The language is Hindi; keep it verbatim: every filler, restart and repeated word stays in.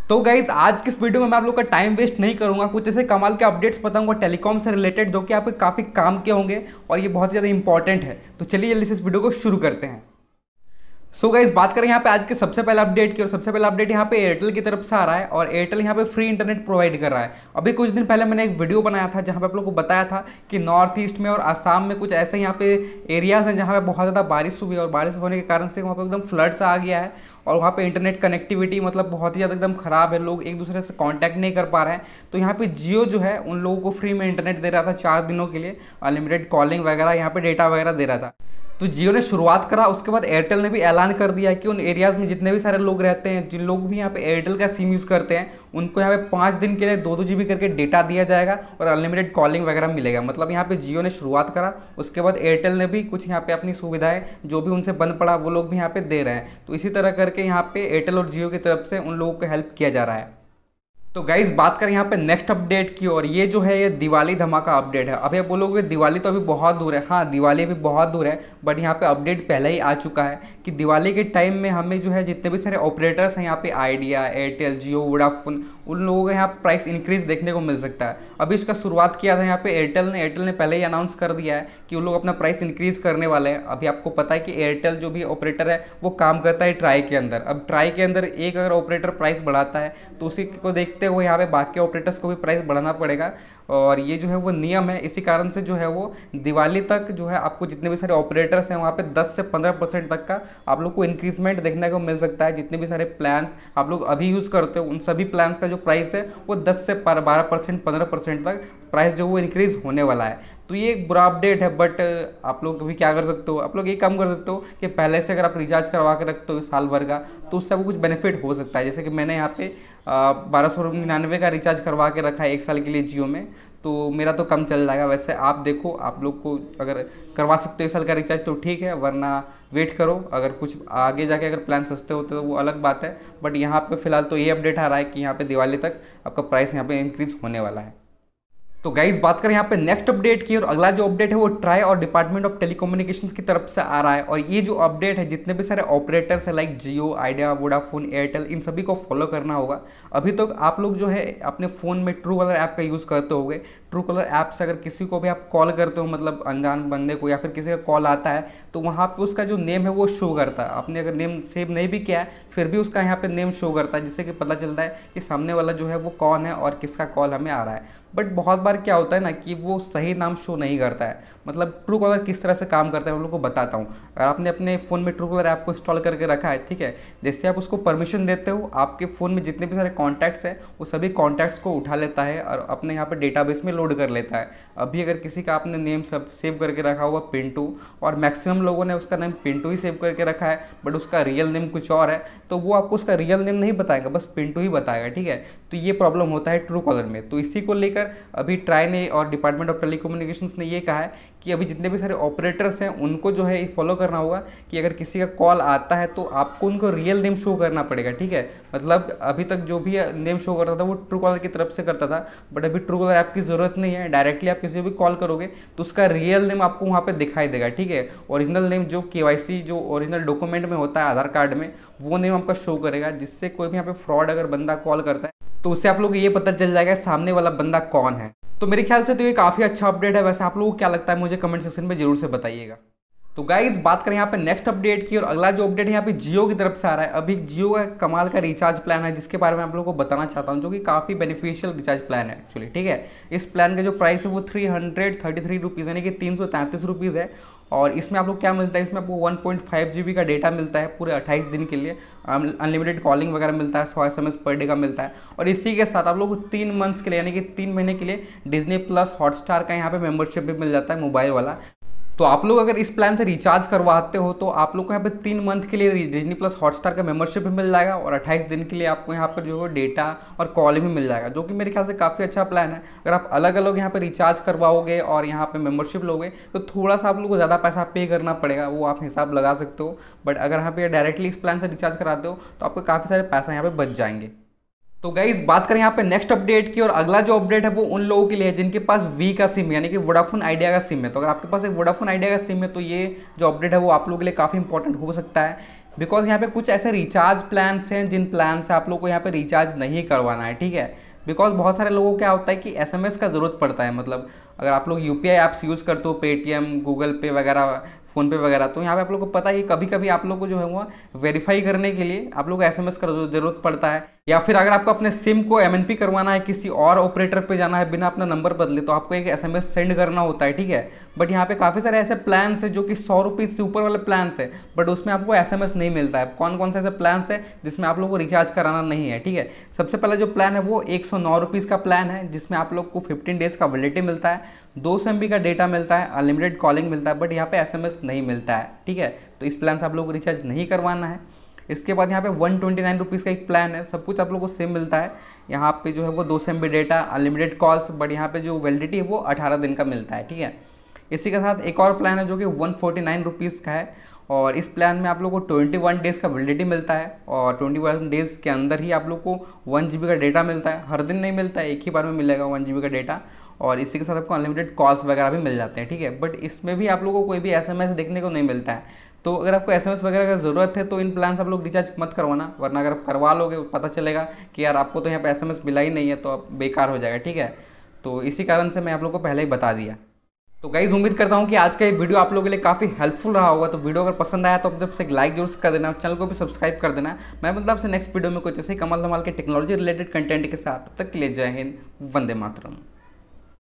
तो गाइज आज की इस वीडियो में मैं आप लोग का टाइम वेस्ट नहीं करूंगा, कुछ ऐसे कमाल के अपडेट्स बताऊंगा टेलीकॉम से रिलेटेड जो कि आपके काफ़ी काम के होंगे और ये बहुत ज़्यादा इंपॉर्टेंट है। तो चलिए जल्दी से इस वीडियो को शुरू करते हैं। सो so गाइस बात करें यहाँ पे आज के सबसे पहला अपडेट की, और सबसे पहला अपडेट यहाँ पे एयरटेल की तरफ से आ रहा है और एयरटेल यहाँ पे फ्री इंटरनेट प्रोवाइड कर रहा है। अभी कुछ दिन पहले मैंने एक वीडियो बनाया था जहाँ पे आप लोगों को बताया था कि नॉर्थ ईस्ट में और आसाम में कुछ ऐसे यहाँ पे एरियाज हैं जहाँ पे बहुत ज़्यादा बारिश हुई और बारिश होने के कारण से वहाँ पे एकदम फ्लड्स आ गया है और वहाँ पे इंटरनेट कनेक्टिविटी मतलब बहुत ही ज़्यादा एकदम ख़राब है, लोग एक दूसरे से कांटेक्ट नहीं कर पा रहे हैं। तो यहाँ पे जियो जो है उन लोगों को फ्री में इंटरनेट दे रहा था चार दिनों के लिए, अनलिमिटेड कॉलिंग वगैरह, यहाँ पे डेटा वगैरह दे रहा था। तो जियो ने शुरुआत करा, उसके बाद एयरटेल ने भी ऐलान कर दिया कि उन एरियाज़ में जितने भी सारे लोग रहते हैं, जिन लोग भी यहाँ पे एयरटेल का सिम यूज़ करते हैं, उनको यहाँ पे पाँच दिन के लिए दो दो जी बी करके डेटा दिया जाएगा और अनलिमिटेड कॉलिंग वगैरह मिलेगा। मतलब यहाँ पे जियो ने शुरुआत करा, उसके बाद एयरटेल ने भी कुछ यहाँ पे अपनी सुविधाएं जो भी उनसे बंद पड़ा वो लोग भी यहाँ पे दे रहे हैं। तो इसी तरह करके यहाँ पे एयरटेल और जियो की तरफ से उन लोगों को हेल्प किया जा रहा है। तो गाइज बात करें यहाँ पे नेक्स्ट अपडेट की, और ये जो है ये दिवाली धमाका अपडेट है। अभी आप बोलोगे दिवाली तो अभी बहुत दूर है, हाँ दिवाली अभी बहुत दूर है, बट यहाँ पे अपडेट पहले ही आ चुका है कि दिवाली के टाइम में हमें जो है जितने भी सारे ऑपरेटर्स हैं यहाँ पे आइडिया, एयरटेल, जियो, वोडाफोन, उन लोगों का यहाँ प्राइस इंक्रीज देखने को मिल सकता है। अभी इसका शुरुआत किया था यहाँ पे एयरटेल ने एयरटेल ने पहले ही अनाउंस कर दिया है कि वो लोग अपना प्राइस इंक्रीज करने वाले हैं। अभी आपको पता है कि एयरटेल जो भी ऑपरेटर है वो काम करता है ट्राई के अंदर। अब ट्राई के अंदर एक अगर ऑपरेटर प्राइस बढ़ाता है तो उसी को देखते हुए यहाँ पे बाकी ऑपरेटर्स को भी प्राइस बढ़ाना पड़ेगा, और ये जो है वो नियम है। इसी कारण से जो है वो दिवाली तक जो है आपको जितने भी सारे ऑपरेटर्स हैं वहाँ पे दस से पंद्रह परसेंट तक का आप लोग को इंक्रीजमेंट देखने को मिल सकता है। जितने भी सारे प्लान्स आप लोग अभी यूज़ करते हो उन सभी प्लान्स का जो प्राइस है वो दस से बारह परसेंट पंद्रह परसेंट तक प्राइस जो वो इंक्रीज़ होने वाला है। तो ये एक बुरा अपडेट है, बट आप लोग भी क्या कर सकते हो, आप लोग ये काम कर सकते हो कि पहले से अगर आप रिचार्ज करवा के रखते हो साल भर का तो उससे आपको कुछ बेनिफिट हो सकता है। जैसे कि मैंने यहाँ पे बारह सौ निन्यानवे का रिचार्ज करवा के रखा है एक साल के लिए जियो में, तो मेरा तो कम चल जाएगा। वैसे आप देखो, आप लोग को अगर करवा सकते हो एक साल का रिचार्ज तो ठीक है, वरना वेट करो। अगर कुछ आगे जाके अगर प्लान सस्ते होते तो वो अलग बात है, बट यहाँ पे फिलहाल तो ये अपडेट आ रहा है कि यहाँ पे दिवाली तक आपका प्राइस यहाँ पे इंक्रीज होने वाला है। तो गाइज बात करें यहाँ पे नेक्स्ट अपडेट की, और अगला जो अपडेट है वो ट्राई और डिपार्टमेंट ऑफ टेलीकम्युनिकेशंस की तरफ से आ रहा है। और ये जो अपडेट है जितने भी सारे ऑपरेटर्स है like Jio, Idea, Vodafone, Airtel, इन सभी को फॉलो करना होगा। अभी तक तो आप लोग जो है अपने फ़ोन में ट्रू कलर ऐप का यूज़ करते होंगे। ट्रू कलर ऐप से अगर किसी को भी आप कॉल करते हो, मतलब अनजान बंदे को या फिर किसी का कॉल आता है, तो वहाँ पे उसका जो नेम है वो शो करता है। आपने अगर नेम सेव नहीं भी किया है फिर भी उसका यहाँ पे नेम शो करता है, जिससे कि पता चलता है कि सामने वाला जो है वो कौन है और किसका कॉल हमें आ रहा है। बट बहुत बार क्या होता है ना कि वो सही नाम शो नहीं करता है। मतलब ट्रू कलर किस तरह से काम करता है मैं आप लोगों को बताता हूँ। अगर आपने अपने फ़ोन में ट्रू कलर ऐप को इंस्टॉल करके रखा है, ठीक है, जैसे आप उसको परमिशन देते हो आपके फ़ोन में जितने भी सारे कॉन्टैक्ट्स हैं वो सभी कॉन्टैक्ट्स को उठा लेता है और अपने यहाँ पर डेटाबेस में लोड कर लेता है। अभी अगर किसी का आपने नेम सब सेव करके रखा होगा पिंटू, और मैक्सिमम लोगों ने उसका नेम पिंटू ही सेव करके रखा है, बट उसका रियल नेम कुछ और है, तो वो आपको उसका रियल नेम नहीं बताएगा, बस पिंटू ही बताएगा, ठीक है। तो ये प्रॉब्लम होता है ट्रू कॉलर में। तो इसी को लेकर अभी ट्राई ने और डिपार्टमेंट ऑफ टेलीकम्युनिकेशंस ने ये कहा है कि अभी जितने भी सारे ऑपरेटर्स हैं उनको जो है ये फॉलो करना होगा कि अगर किसी का कॉल आता है तो आपको उनको रियल नेम शो करना पड़ेगा, ठीक है। मतलब अभी तक जो भी नेम शो करता था वो ट्रू कॉलर की तरफ से करता था, बट अभी ट्रू कॉलर ऐप की ज़रूरत नहीं है। डायरेक्टली आप किसी भी कॉल करोगे तो उसका रियल नेम आपको वहाँ पे दिखाई देगा, ठीक है। ओरिजिनल नेम जो केवाईसी जो ओरिजिनल डॉक्यूमेंट में होता है आधार कार्ड में, वो नेम आपका शो करेगा, जिससे कोई भी यहाँ पे फ्रॉड अगर बंदा कॉल करता है तो उससे आप लोग ये पता चल जाएगा सामने वाला बंदा कौन है। तो मेरे ख्याल से तो ये काफ़ी अच्छा अपडेट है। वैसे आप लोगों को क्या लगता है मुझे कमेंट सेक्शन में जरूर से बताइएगा। तो गाइज बात करें यहाँ पे नेक्स्ट अपडेट की, और अगला जो अपडेट है यहाँ पे जियो की तरफ से आ रहा है। अभी जियो का कमाल का रिचार्ज प्लान है जिसके बारे में आप लोगों को बताना चाहता हूँ, जो कि काफ़ी बेनिफिशियल रिचार्ज प्लान है एक्चुअली, ठीक है। इस प्लान का जो प्राइस है वो three hundred thirty three rupees यानी कि तीन सौ तैंतीस रुपीज़ है। और इसमें आप लोग क्या मिलता है, इसमें आपको one point five G B का डेटा मिलता है पूरे अट्ठाईस दिन के लिए, अनलिमिटेड कॉलिंग वगैरह मिलता है, सौ S M S per day का मिलता है। और इसी के साथ आप लोग को तीन मंथ्स के लिए यानी कि तीन महीने के लिए डिज्नी प्लस हॉटस्टार का यहाँ पे मेंबरशिप भी मिल जाता है मोबाइल वाला। तो आप लोग अगर इस प्लान से रिचार्ज करवाते हो तो आप लोग को यहाँ पे तीन मंथ के लिए डिज्नी प्लस हॉटस्टार का मेंबरशिप भी मिल जाएगा और अट्ठाईस दिन के लिए आपको यहाँ पर जो है डेटा और कॉल भी मिल जाएगा, जो कि मेरे ख्याल से काफ़ी अच्छा प्लान है। अगर आप अलग अलग यहाँ पे रिचार्ज करवाओगे और यहाँ पे मेंबरशिप लोगे तो थोड़ा सा आप लोग को ज़्यादा पैसा पे करना पड़ेगा, वो आप हिसाब लगा सकते हो। बट अगर यहाँ पे डायरेक्टली इस प्लान से रिचार्ज कराते हो तो आपको काफ़ी सारे पैसा यहाँ पे बच जाएंगे। तो गाइज बात करें यहाँ पे नेक्स्ट अपडेट की, और अगला जो अपडेट है वो उन लोगों के लिए है जिनके पास वी का सिम यानी कि वोडाफोन आइडिया का सिम है। तो अगर आपके पास एक वोडाफोन आइडिया का सिम है तो ये जो अपडेट है वो आप लोगों के लिए काफ़ी इंपॉर्टेंट हो सकता है। बिकॉज यहाँ पे कुछ ऐसे रिचार्ज प्लान्स हैं जिन प्लान से आप लोग को यहाँ पे रिचार्ज नहीं करवाना है, ठीक है। बिकॉज बहुत सारे लोगों को क्या होता है कि एसएमएस का ज़रूरत पड़ता है, मतलब अगर आप लोग यूपीआई ऐप्स यूज़ करते हो, पेटीएम, गूगल पे वगैरह, फ़ोन पे वगैरह, तो यहाँ पे आप लोग को पता है कि कभी कभी आप लोग को जो है वो वेरीफाई करने के लिए आप लोग को एसएमएस का ज़रूरत पड़ता है, या फिर अगर आपको अपने सिम को एमएनपी करवाना है, किसी और ऑपरेटर पे जाना है बिना अपना नंबर बदले, तो आपको एक एसएमएस सेंड करना होता है, ठीक है। बट यहाँ पे काफ़ी सारे ऐसे प्लान्स हैं जो कि सौ रुपीज़ से ऊपर वाले प्लान्स है, बट उसमें आपको एसएमएस नहीं मिलता है। कौन कौन से ऐसे प्लान्स है जिसमें आप लोग को रिचार्ज कराना नहीं है, ठीक है। सबसे पहला जो प्लान है वो एक सौ नौ रुपीज़ का प्लान है, जिसमें आप लोग को फिफ्टीन डेज़ का वैलिडिटी मिलता है, दो सौ एम बी का डेटा मिलता है, अनलिमिटेड कॉलिंग मिलता है, बट यहाँ पे एसएमएस नहीं मिलता है, ठीक है। तो इस प्लान से आप लोग को रिचार्ज नहीं करवाना है। इसके बाद यहाँ पे वन ट्वेंटी नाइन रुपीज़ का एक प्लान है, सब कुछ आप लोग को सेम मिलता है। यहाँ पे जो है वो दो सौ M B data, unlimited calls, but यहाँ पे जो वैलिडिटी है वो अठारह दिन का मिलता है, ठीक है। इसी के साथ एक और प्लान है जो कि वन फोर्टी नाइन रुपीज़ का है, और इस प्लान में आप लोग को ट्वेंटी वन डेज़ का वैलिडिटी मिलता है, और ट्वेंटी वन डेज़ के अंदर ही आप लोग को वन जी बी का डेटा मिलता है। हर दिन नहीं मिलता है, एक ही बार में मिलेगा वन जी बी का डेटा, और इसी के साथ आपको अनलिमिटेड कॉल्स वगैरह भी मिल जाते हैं, ठीक है। बट इसमें भी आप लोगों को कोई भी एसएमएस देखने को नहीं मिलता है। तो अगर आपको एसएमएस वगैरह का ज़रूरत है तो इन प्लान से आप लोग रिचार्ज मत करवाना, वरना अगर आप करवा लोगे पता चलेगा कि यार आपको तो यहाँ पे एसएमएस मिला ही नहीं है, तो आप बेकार हो जाएगा, ठीक है। तो इसी कारण से मैं आप लोग को पहले ही बता दिया। तो गाइज उम्मीद करता हूँ कि आज का ये वीडियो आप लोगों के लिए काफ़ी हेल्पफुल रहा होगा। तो वीडियो अगर पसंद आया तो अपनी तरफ से एक लाइक जरूर कर देना, चैनल को भी सब्सक्राइब कर देना। मैं मतलब आपसे नेक्स्ट वीडियो में कुछ ऐसे ही कमाल धमाल के टेक्नोलॉजी रिलेटेड कंटेंट के साथ, तब तक के लिए जय हिंद, वंदे मातरम।